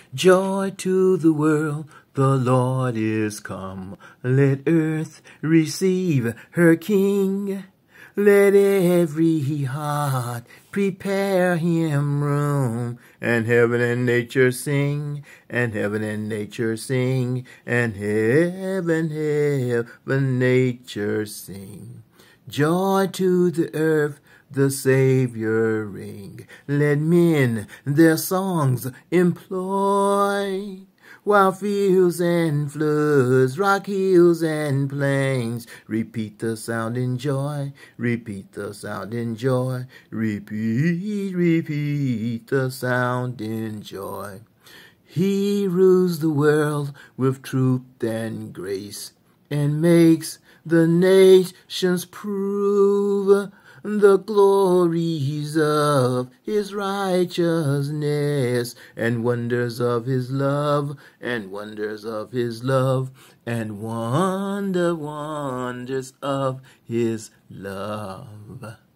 Joy to the world, the Lord is come. Let earth receive her King. Let every heart prepare him room, and heaven and nature sing, and heaven and nature sing, and heaven, nature sing. Joy to the earth, the Savior ring. Let men their songs employ, while fields and floods, rock hills and plains, repeat the sound in joy, repeat the sound in joy, repeat the sound in joy. He rules the world with truth and grace, and makes the nations prove the glories of his righteousness, and wonders of his love, and wonders of his love, and wonders of his love.